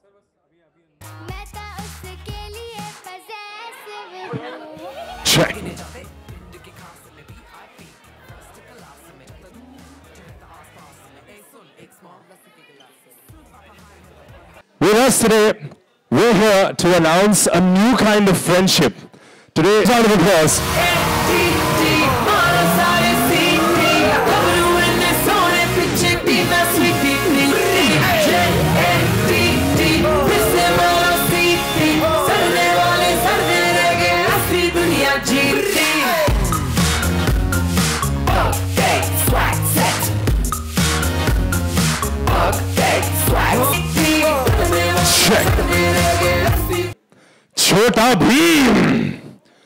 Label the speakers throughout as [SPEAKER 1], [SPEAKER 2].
[SPEAKER 1] Check. With us today, we're here to announce a new kind of friendship. Today, round of applause. Check. Chota Bheem.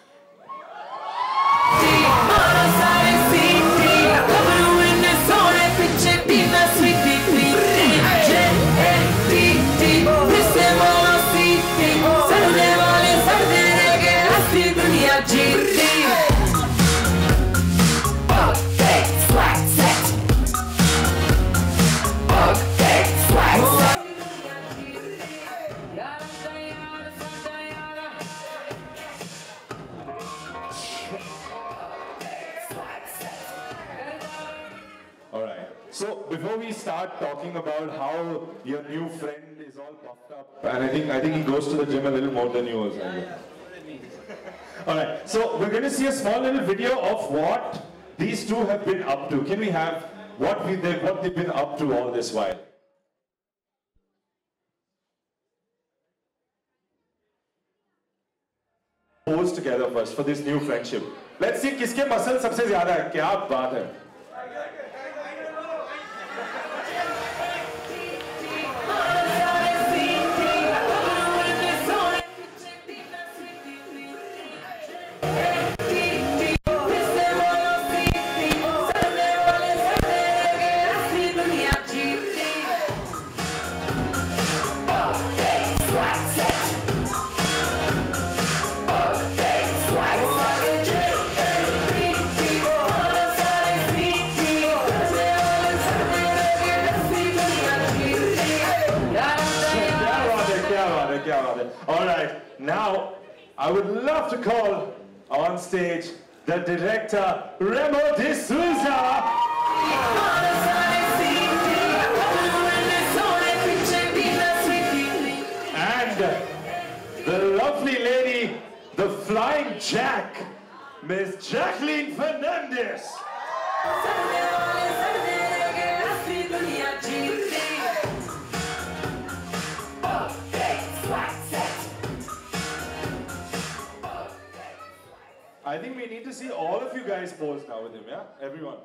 [SPEAKER 2] So before we start talking about how your new friend is all puffed up, and I think he goes to the gym a little more than you also. All right, so we're going to see a small little video of what these two have been up to. Can we have what they've been up to all this while? Pose together first for this new friendship. Let's see किसके muscle सबसे ज़्यादा है. क्या बात है. All right, now I would love to call on stage the director, Remo D'Souza. And the lovely lady, the flying Jack, Miss Jacqueline Fernandez. I think we need to see all of you guys pose now with him, yeah? Everyone.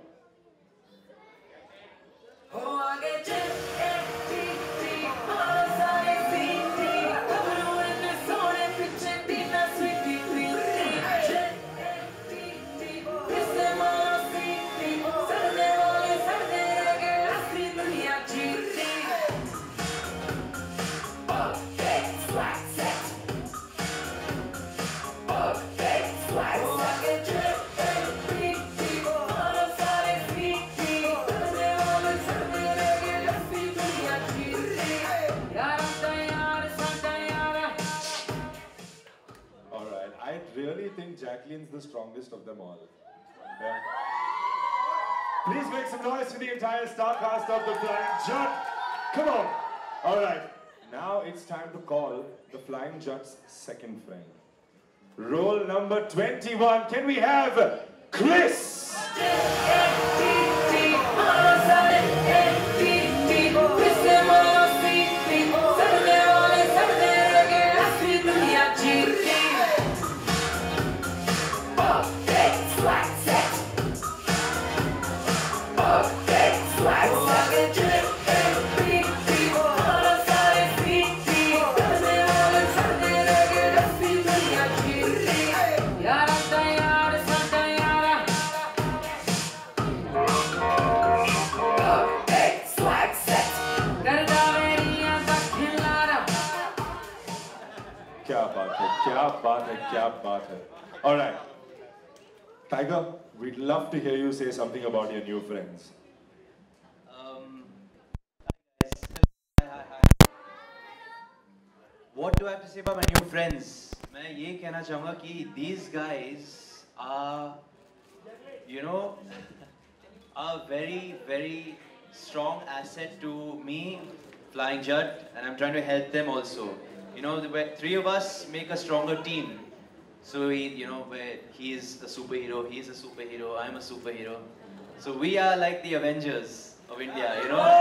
[SPEAKER 2] I really think Jacqueline's the strongest of them all. Yeah. Please make some noise for the entire star cast of the Flying Jut. Come on. All right. Now it's time to call the Flying Jut's second friend. Roll number 21. Can we have Chris? All right. Tiger, we'd love to hear you say something about your new friends.
[SPEAKER 3] what do I have to say about my new friends? मैं ये कहना चाहूँगा कि these guys are, you know, a very, very strong asset to me, Flying Judd, and I'm trying to help them also. You know, the three of us make a stronger team. So you know, where he is a superhero, he is a superhero, I'm a superhero. So we are like the Avengers of India, you know.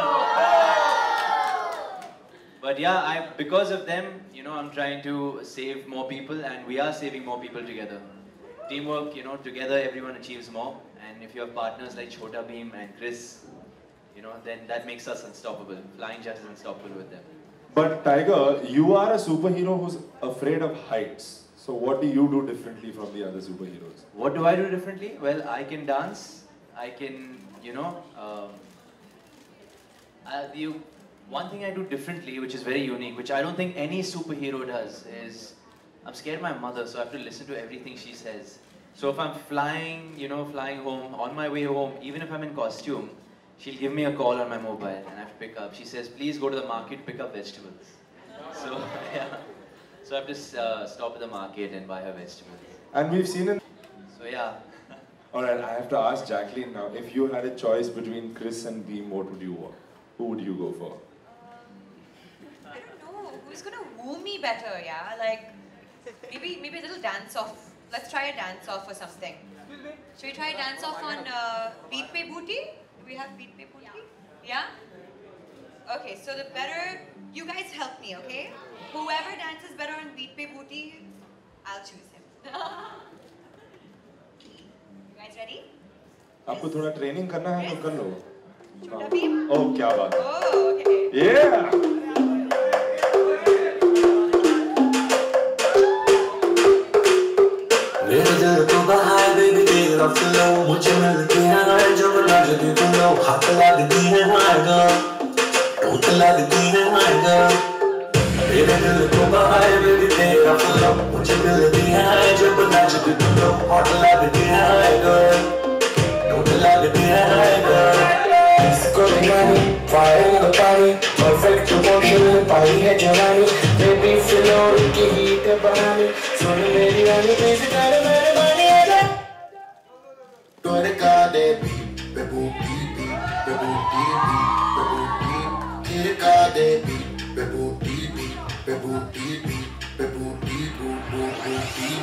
[SPEAKER 3] But yeah, because of them, you know, I'm trying to save more people, and we are saving more people together. Teamwork, you know, together everyone achieves more. And if you have partners like Chhota Bheem and Chris, you know, then that makes us unstoppable. Flying Judd is unstoppable with them.
[SPEAKER 2] But Tiger, you are a superhero who's afraid of heights. So what do you do differently from the other superheroes?
[SPEAKER 3] What do I do differently? Well, I can dance. I can, you know, one thing I do differently, which is very unique, which I don't think any superhero does, is I'm scared of my mother, so I have to listen to everything she says. So if I'm flying, you know, flying home, on my way home, even if I'm in costume, she'll give me a call on my mobile and I have to pick up. She says, please go to the market, pick up vegetables. So, yeah. So I have to stop at the market and buy her vegetables.
[SPEAKER 2] And we've seen in...
[SPEAKER 3] So, yeah.
[SPEAKER 2] Alright, I have to ask Jacqueline now, if you had a choice between Chris and Bheem, what would you want? Who would you go for?
[SPEAKER 4] I don't know. Who's gonna woo me better, yeah? Like, maybe a little dance-off. Let's try a dance-off or something. Should we try a dance-off on Beat Pe Booty? Do we have Beat Pe Booty? Yeah? Okay, so the better... You guys help me, okay? Whoever dances better on Beat Pe Booty, I'll choose him. You guys ready?
[SPEAKER 2] आपको थोड़ा training करना है तो कर लो.
[SPEAKER 4] Chhota Bheem?
[SPEAKER 2] Oh, क्या बात है.
[SPEAKER 4] Oh, okay.
[SPEAKER 2] Yeah!
[SPEAKER 5] मेरे दिल को बहाए बेबी तेरा फ्लो मुझे मिलती है हर जब लगती तुम लो हाथ लगती है my girl टूट लगती है my girl मेरे दिल को बहाए बेबी तेरा फ्लो मुझे मिलती है हर जब लगती तुम लो हाथ लगती है my girl टूट लगती है my girl Good money, fire in the party, perfect proportion, party है जवानी, baby feel और की heat है बहानी, सुन मेरी रानी please कर मेरे मानी आजा. तोरे का दे beat, bebu beat, bebu beat, bebu beat, तेरे का दे beat, bebu beat, bebu beat, bebu beat, bebu beat.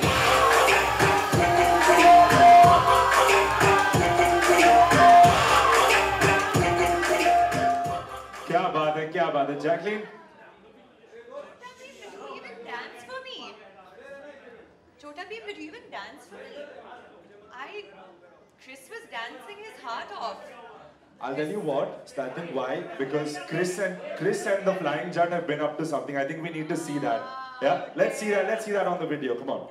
[SPEAKER 2] क्या बात है, Jacqueline?
[SPEAKER 4] Chhota Bheem, did you even dance for me? Chhota Bheem, did you even dance for me? Chris was dancing his heart off.
[SPEAKER 2] I'll tell you what, starting why, because Chris and the Flying Judd have been up to something. I think we need to see that. Yeah, let's see that on the video. Come on.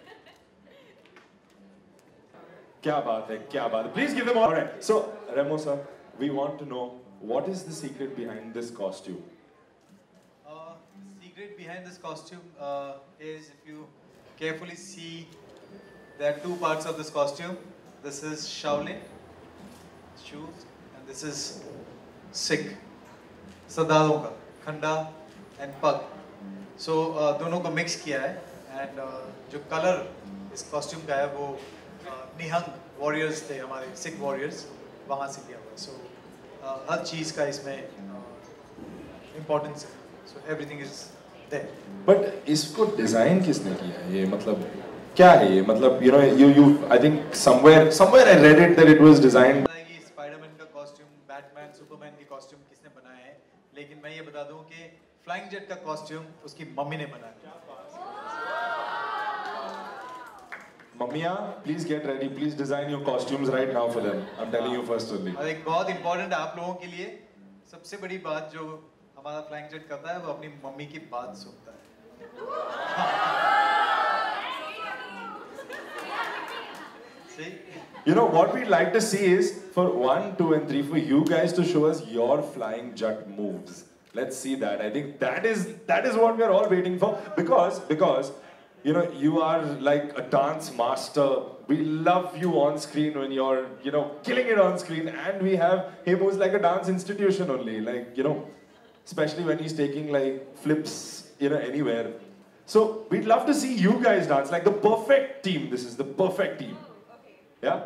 [SPEAKER 2] क्या बात है. Please give them all. Alright, so Remo sir, we want to know what is the secret behind this costume?
[SPEAKER 6] The secret behind this costume is, if you carefully see, there are two parts of this costume. This is Shaolin shoes and this is Sikh सरदारों का खंडा and pug. So दोनों को mix किया है and जो color इस costume का है वो निहंग warriors थे हमारे Sikh warriors वहाँ से लिया हुआ है. So हर चीज़ का इसमें importance है. So everything is there.
[SPEAKER 2] But इसको design किसने किया है? ये मतलब क्या है ये? मतलब you know you I think somewhere I read it that it was designed.
[SPEAKER 6] कि Spider-Man का costume, Batman, Superman की costume किसने बनाया है? लेकिन मैं ये बता दूं कि Flying Judd का costume उसकी मम्मी ने बनाया.
[SPEAKER 2] Mamiya, please get ready. Please design your costumes right now for them. I'm telling you first only.
[SPEAKER 6] और एक बहुत important है आप लोगों के लिए, सबसे बड़ी बात जो हमारा Flying Judd करता है वो अपनी मम्मी की बात सुनता है. See?
[SPEAKER 2] You know what we'd like to see is for 1, 2 and 3 for you guys to show us your Flying Judd moves. Let's see that. I think that is what we're all waiting for because you know you are like a dance master. We love you on screen when you're killing it on screen, and we have him who's like a dance institution only, like especially when he's taking like flips anywhere. So we'd love to see you guys dance like the perfect team. This is the perfect team. Yeah?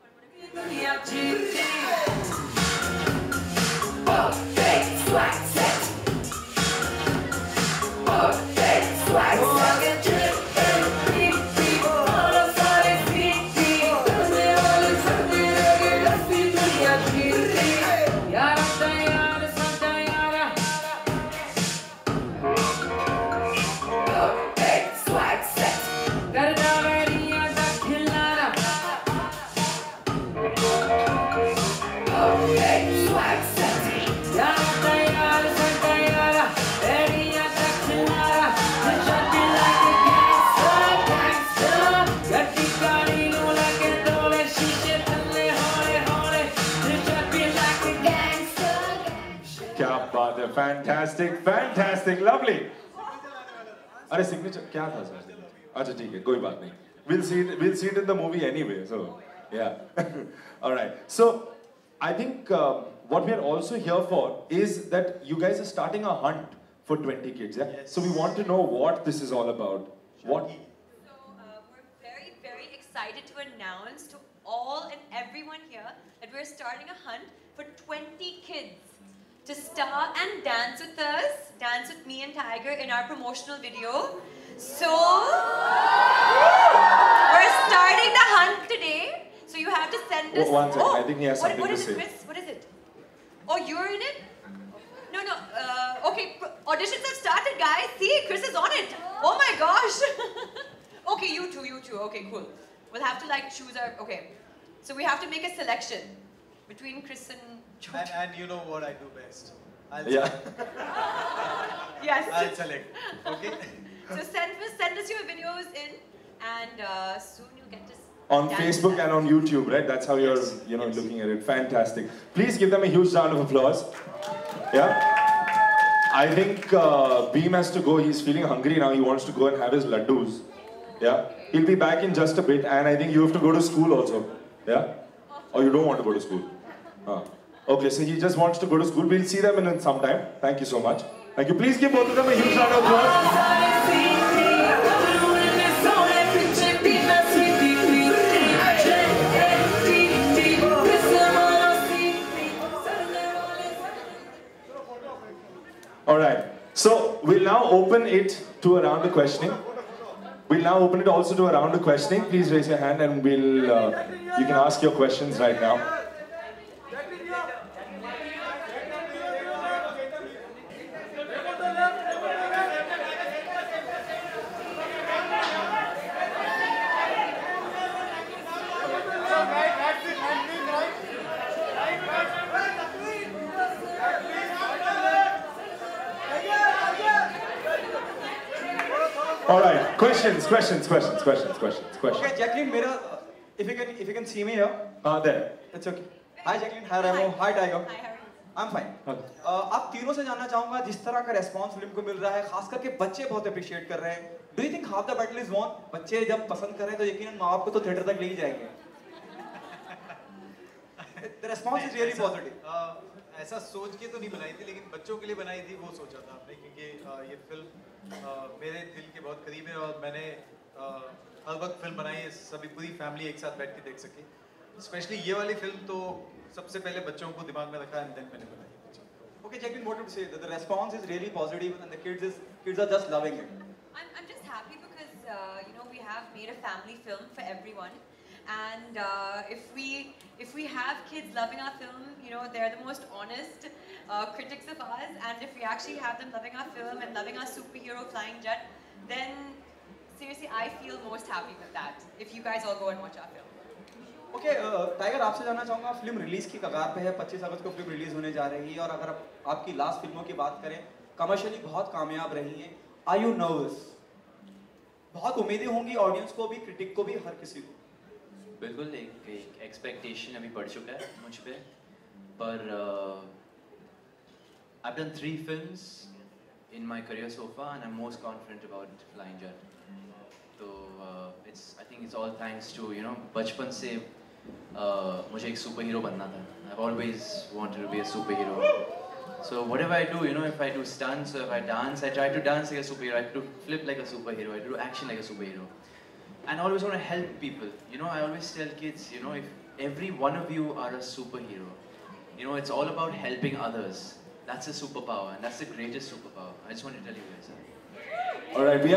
[SPEAKER 2] Fantastic, fantastic, lovely. अरे signature क्या था sir? अच्छा ठीक है, कोई बात नहीं. We'll see it in the movie anyway. So yeah. All right. So I think what we are also here for is that you guys are starting a hunt for 20 kids. Yeah.
[SPEAKER 6] Yes.
[SPEAKER 2] So we want to know what this is all about. What?
[SPEAKER 4] So we're very, very excited to announce to all and everyone here that we're starting a hunt for 20 kids to star and dance with us, dance with me and Tiger in our promotional video. So, we're starting the hunt today. So you have to send us...
[SPEAKER 2] One second, I think he has something
[SPEAKER 4] what
[SPEAKER 2] to
[SPEAKER 4] is
[SPEAKER 2] say.
[SPEAKER 4] it, Chris? What is it? Oh, you're in it? No, okay, auditions have started, guys. See, Chris is on it. Oh my gosh. Okay, you two. Okay, cool. We'll have to choose our... Okay. So we have to make a selection between Chris and...
[SPEAKER 6] And you know what I do best.
[SPEAKER 2] Yeah.
[SPEAKER 4] Yes.
[SPEAKER 6] I'll select. Okay.
[SPEAKER 4] So send us your videos in, and soon you'll get to
[SPEAKER 2] On
[SPEAKER 4] dance
[SPEAKER 2] Facebook
[SPEAKER 4] with us.
[SPEAKER 2] and on YouTube, right? That's how you're, looking at it. Fantastic. Please give them a huge round of applause. Yeah. I think Beam has to go. He's feeling hungry now. He wants to go and have his laddus. Yeah. He'll be back in just a bit, and I think you have to go to school also. Yeah. Or you don't want to go to school. Okay, so he just wants to go to school. We'll see them in some time. Thank you so much. Thank you. Please give both of them a huge round of applause. All right. So we'll now open it to a round of questioning. We'll now open it also to a round of questioning. Please raise your hand and you can ask your questions right now. All right, questions.
[SPEAKER 6] Okay, Jacqueline, if you can see me here.
[SPEAKER 2] There.
[SPEAKER 6] It's okay. Hi Jacqueline, hi Remo, hi Tiger.
[SPEAKER 4] Hi, Harry.
[SPEAKER 6] I'm fine. आप तीनों से जानना चाहूँगा जिस तरह का response film को मिल रहा है, खास करके बच्चे बहुत अप्रिशिएट कर रहे हैं. Do you think half the battle is won? बच्चे जब पसंद कर रहे हैं तो यकीनन माँ बाप को तो थिएटर तक ले ही जाएंगे. The response is really positive.
[SPEAKER 7] ऐसा सोच के तो नहीं बनाई थी, लेकिन बच्चों के लिए बनाई थी, वो सोचा था हमने, क्योंकि ये फिल्म मेरे दिल के बहुत करीब है और मैंने हर वक्त फिल्म बनाई है, सभी पूरी फैमिली एक साथ बैठ के देख सके. स्पेशली ये वाली फिल्म तो सबसे पहले बच्चों को दिमाग में रखा एंड देन मैंने बनाई.
[SPEAKER 6] Okay, Jacqueline, what would you say? That the response is really positive and the kids are just loving it.
[SPEAKER 4] I'm just happy because we have made a family film for everyone, and if we have kids loving our film, they're the most honest critics of ours, and if we actually have them loving our film and loving our superhero Flying Jet, then seriously I feel most happy with that. If you guys all go and watch our film.
[SPEAKER 6] Okay, Tiger आपसे जानना चाहूँगा, film release की कगार पे है, 25 अगस्त को film release होने जा रही है और अगर आपकी लास्ट फिल्मों की बात करें, कमर्शियली बहुत कामयाब रही हैं. Are you nervous? बहुत उम्मीदें होंगी ऑडियंस को भी, क्रिटिक को भी, हर किसी को.
[SPEAKER 3] बिल्कुल एक एक्सपेक्टेशन अभी बढ़ चुका है मुझ पे, पर I've done 3 films in my career so far and I'm most confident about Flying Jet. So I think it's all thanks to बचपन से मुझे एक सुपर हीरो बनना था. I've always wanted to be a superhero. So whatever I do, you know, if I do stunts or if I dance, I try to dance like a superhero. I do flip like a superhero. I do action like a superhero. And I always want to help people. You know, I always tell kids, you know, if every one of you are a superhero, you know, it's all about helping others. That's a superpower, and that's the greatest superpower. I just want to tell you guys that.
[SPEAKER 2] All right, we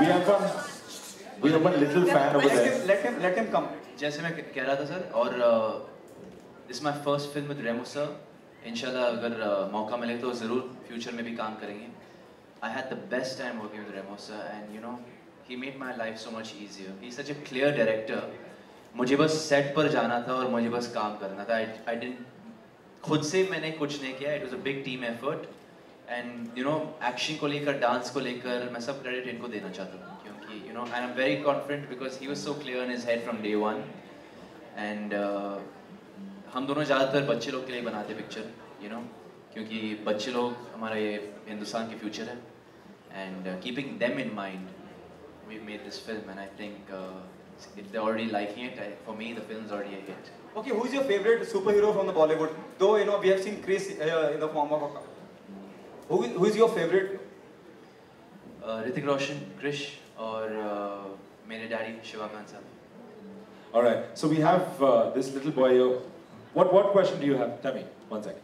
[SPEAKER 2] have one little fan over there.
[SPEAKER 6] Let him come.
[SPEAKER 3] जैसे मैं कह रहा था sir, और this is my first film with Remo sir. इंशाल्लाह अगर मौका मिले तो ज़रूर फ्यूचर में भी काम करेंगे. I had the best time working with Remo sir, and you know, he made my life so much easier. He's such a clear director. मुझे बस सेट पर जाना था और मुझे बस काम करना था. I didn't खुद से मैंने कुछ नहीं किया. It was a big team effort, and you know, action को लेकर, डांस को लेकर मैं सब क्रेडिट इनको देना चाहता हूँ, क्योंकि you know, and I'm very confident because he was so clear in his head from day one. And हम दोनों ज़्यादातर बच्चे लोग के लिए बनाते पिक्चर, you know, क्योंकि बच्चे लोग हमारा ये हिंदुस्तान के फ्यूचर है. And keeping them in mind, we made this film, and I think if they're already liking it, for me the film's already a hit.
[SPEAKER 6] Okay, who is your favorite superhero from the Bollywood? Though you know we have seen Chris in the form of a. Who is your favorite?
[SPEAKER 3] Hrithik Roshan, Krish, और मेरे daddy Shivakant साहब.
[SPEAKER 2] All right, so we have this little boy here. What question do you have? Tell me, 1 second.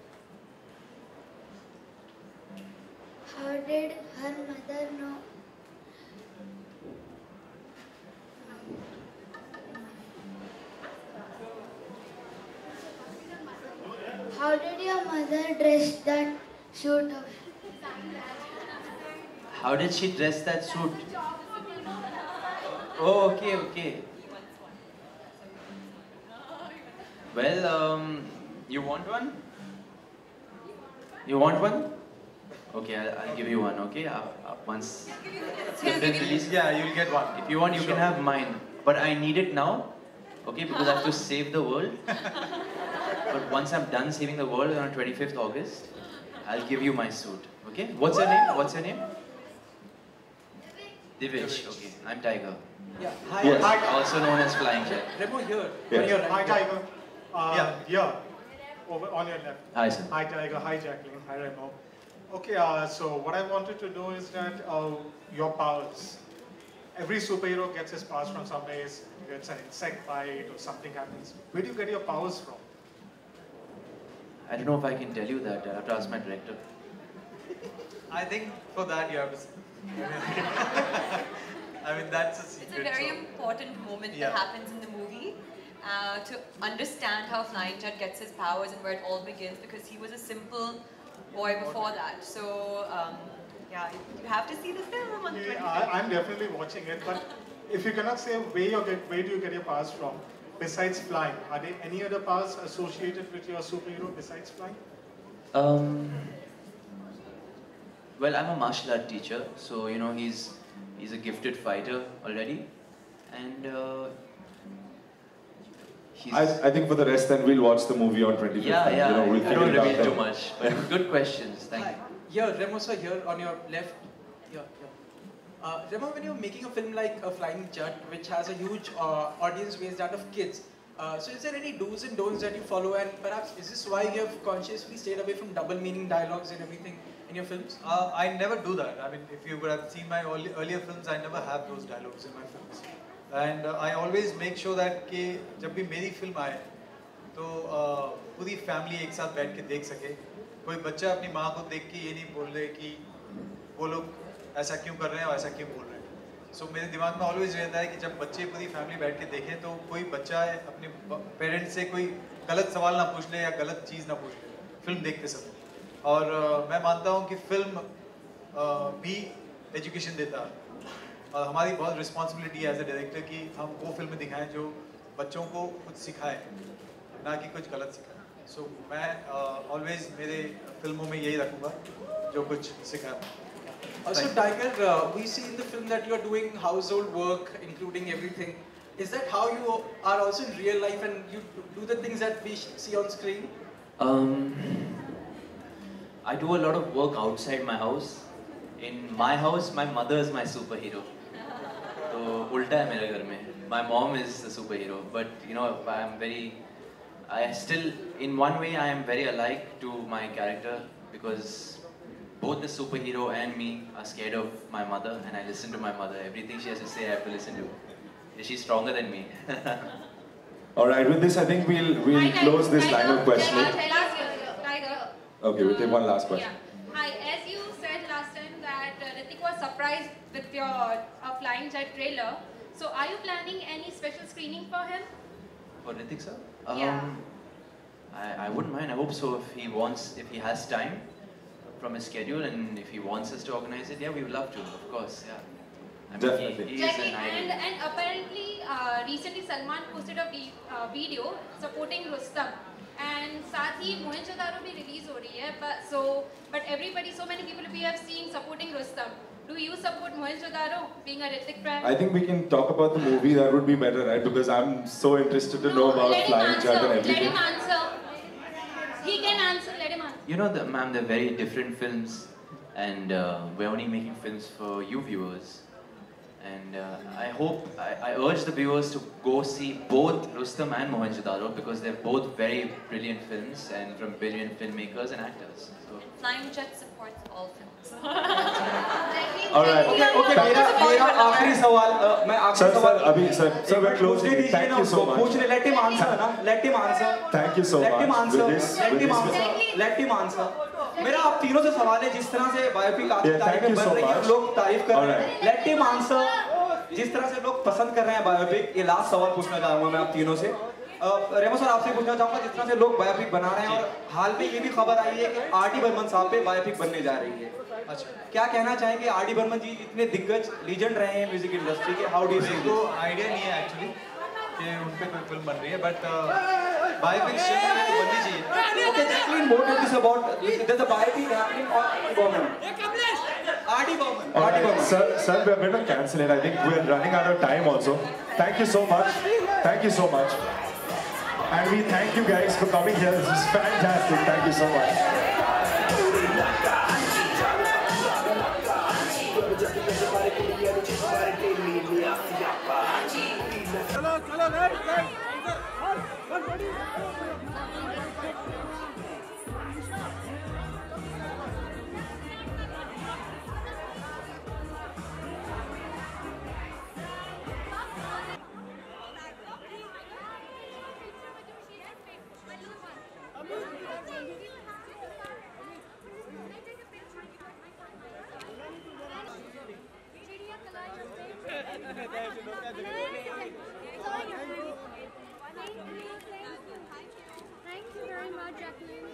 [SPEAKER 8] How did her mother know? How did your mother dress that suit of?
[SPEAKER 3] How did she dress that suit? Oh, okay. Well, you want one? You want one? Okay, I'll give you one, okay? Once the film release, yeah, you'll get one. If you want, you can have mine. But I need it now, okay? Because I have to save the world. But once I'm done saving the world on 25th August, I'll give you my suit, okay? What's your name? What's your name? Divish, okay. I'm Tiger.
[SPEAKER 9] Yeah. Hi.
[SPEAKER 2] Yes.
[SPEAKER 9] Hi.
[SPEAKER 3] Also known as Flying Jet.
[SPEAKER 9] Remo here.
[SPEAKER 2] Yes.
[SPEAKER 9] On your right.
[SPEAKER 10] Hi, Tiger.
[SPEAKER 3] Yeah.
[SPEAKER 10] Over on your left.
[SPEAKER 3] Hi, sir.
[SPEAKER 10] Hi, Tiger. Hi, Jacqueline. Hi, Remo. Okay, so what I wanted to know is that your powers. Every superhero gets his powers from somewhere. Gets an insect bite or something happens. Where do you get your powers from?
[SPEAKER 3] I don't know if I can tell you that. I'll have to ask my director.
[SPEAKER 6] I think for that you have to. I mean that's a secret.
[SPEAKER 4] It's a very important moment that happens in the movie to understand how Flying Jet gets his powers and where it all begins, because he was a simple boy before that. So yeah, you have to see the film on the 25th.
[SPEAKER 10] I'm definitely watching it, but if you cannot say where do you get your powers from besides flying? Are there any other powers associated with your superhero besides flying?
[SPEAKER 3] Well, I'm a martial art teacher, so you know he's a gifted fighter already, and
[SPEAKER 2] I think for the rest, then we'll watch the movie on 25th.
[SPEAKER 3] Yeah.
[SPEAKER 2] You know, we'll
[SPEAKER 3] I don't
[SPEAKER 2] figure it out
[SPEAKER 3] reveal too
[SPEAKER 2] then.
[SPEAKER 3] much, but good questions. Thank you.
[SPEAKER 9] Here, Remo sir, here on your left. Remo, when you're making a film like A Flying Jet, which has a huge audience base, that of kids, so is there any do's and don'ts that you follow, and perhaps is this why you have consciously stayed away from double meaning dialogues and everything in your films?
[SPEAKER 6] I never do that. I mean, if you would have seen my earlier films, I never have those dialogues in my films. And I always make sure that कि जब भी मेरी film आए, तो पूरी family एक साथ बैठ के देख सके. कोई बच्चा अपनी माँ को देख के ये नहीं बोल रहे कि वो लोग ऐसा क्यों कर रहे हैं और ऐसा क्यों बोल रहे हैं. So मेरे दिमाग में always रहता है कि जब बच्चे पूरी family बैठ के देखें, तो कोई बच्चा अपने parents से कोई गलत सवाल ना पूछ ले या गलत चीज़ ना पूछ ले. Film देखते समय. और मैं मानता हूँ कि फिल्म भी एजुकेशन देता है, और हमारी बहुत रिस्पॉन्सिबिलिटी है एज ए डायरेक्टर कि हम वो फिल्में दिखाएं जो बच्चों को कुछ सिखाए, ना कि कुछ गलत सिखाए. सो मैं ऑलवेज मेरे फिल्मों में यही रखूँगा जो कुछ सिखाए.
[SPEAKER 9] Also, Tiger, we see in the film that you are doing household work, including everything. Is that how you are also in real life, and you do the things that we see on screen?
[SPEAKER 3] I do a lot of work outside my house. In my house, my mother is my superhero. So, ulta hai mere ghar mein. My mom is the superhero, but you know, I still, in one way, I am very alike to my character because both the superhero and me are scared of my mother, and I listen to my mother. Everything she has to say, I have to listen to. She's stronger than me.
[SPEAKER 2] All right, with this, I think we'll close this line of questioning. Okay, we'll take one last question.
[SPEAKER 11] Yeah. Hi, as you said last time that Hrithik was surprised with your Flying Jet trailer. So are you planning any special screening for him?
[SPEAKER 3] For Hrithik sir?
[SPEAKER 11] Yeah.
[SPEAKER 3] I wouldn't mind. I hope so. If he has time from his schedule, and if he wants us to organize it, yeah, we would love to, of course. Yeah. I mean,
[SPEAKER 2] Definitely.
[SPEAKER 3] he is an idol.
[SPEAKER 11] And apparently, recently Salman posted a video supporting Rustam, and साथ ही मोहनजोदारो भी release हो रही है. But everybody, so many people we have seen supporting Rustam. Do you support Mohenjo-daro, being a Hrithik fan?
[SPEAKER 2] I think we can talk about the movie. That would be better, right? Because I'm so interested to know about Flying Jet and everything.
[SPEAKER 11] Let him answer. He can answer. Let him answer.
[SPEAKER 3] You know, ma'am, they're very different films, and we're only making films for you viewers. And I urge the viewers to go see both Rustam and Mohenjo-daro, because they're both very brilliant films and from brilliant filmmakers and actors. So.
[SPEAKER 4] Flying Jet supports all films.
[SPEAKER 2] All right.
[SPEAKER 9] Okay. मेरा आखिरी सवाल मैं आखिरी सवाल
[SPEAKER 2] अभी sir we're closing. Thank you so much.
[SPEAKER 9] Let him answer ना. Let him answer.
[SPEAKER 2] Thank you so much.
[SPEAKER 9] Let him answer.
[SPEAKER 2] Let him answer.
[SPEAKER 9] Let him answer. मेरा आप तीनों से सवाल है, जिस तरह से बायोपिक आज की तारीख में बन रही है, लोग तारीफ कर रहे हैं. Let him answer. जिस तरह से लोग पसंद कर रहे हैं बायोपिक, ये लास्ट सवाल पूछना चाहूँगा मैं आप तीनों से. रेमो सर, आपसे पूछना चाहूँगा, जिस तरह से लोग बायोपिक बना रहे हैं और हाल में ये भी खबर आई है कि आर.डी. बर्मन साहब पे बायोपिक बनने जा रही है. अच्छा, क्या कहना चाहेंगे? आर.डी. बर्मन जी इतने दिग्गज लीजेंड रहे हैं म्यूजिक इंडस्ट्री के. How do you see?
[SPEAKER 7] तो आइडिया नहीं है एक्चुअली कि उन पे कोई फिल्म बन रही है, बट बायोपिक बननी चाहिए.
[SPEAKER 9] Okay, Jacqueline, what is this about? There's a biopic happening on R.D. Burman. R.D. Burman.
[SPEAKER 2] All right, sir, we're going to cancel it. I think we're running out of time also. Thank you so much. Thank you so much. And we thank you guys for coming here. This is fantastic. Thank you so much.
[SPEAKER 11] Thank you very much, Jacqueline.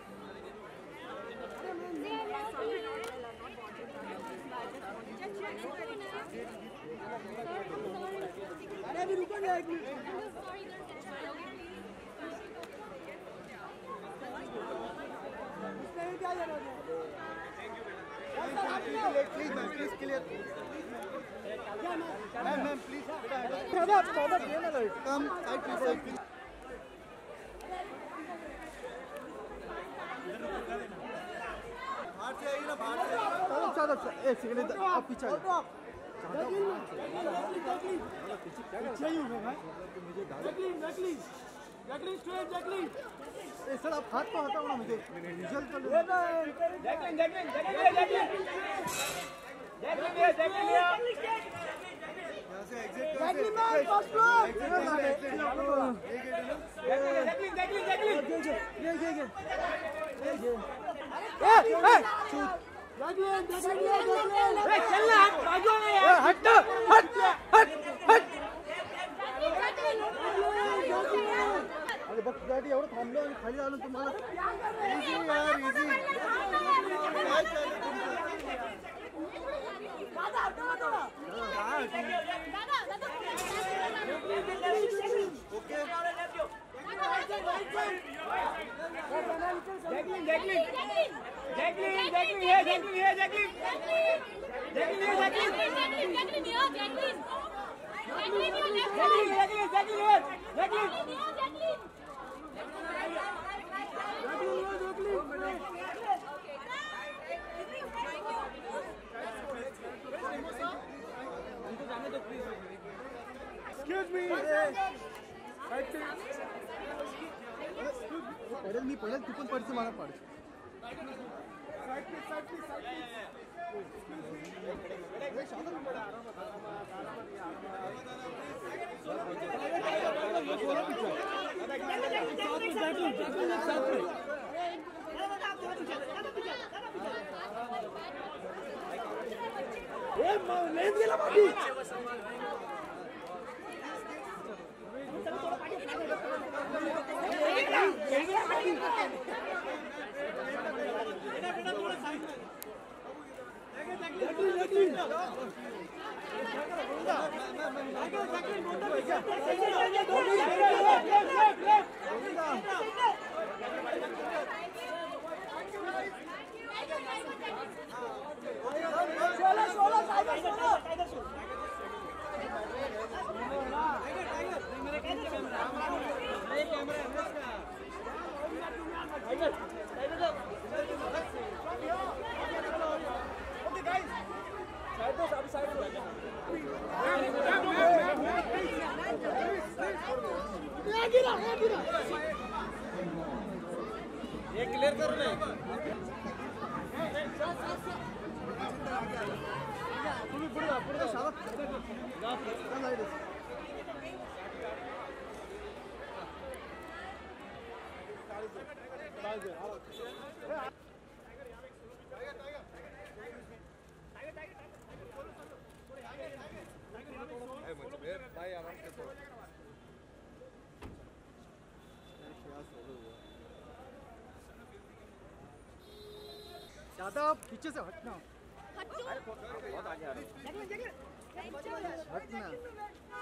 [SPEAKER 12] Please clear. Ma'am, please. Come, side please. अच्छा एक second आप पीछे Jacqueline sir आप हाथ को हटाओ ना मुझे रिजल्ट तो अरे बघ गाडी एवढं थांबलो आणि खाली आलो तुम्हाला इझी यार इझी काय चालू Excuse me. पडेल मी पडेल तू पण पडते मला पड क्लियर करो ना तुम्ही पुढे शाळा ज्यादा पीछे से हटना बहुत आगे आ रहा है हटना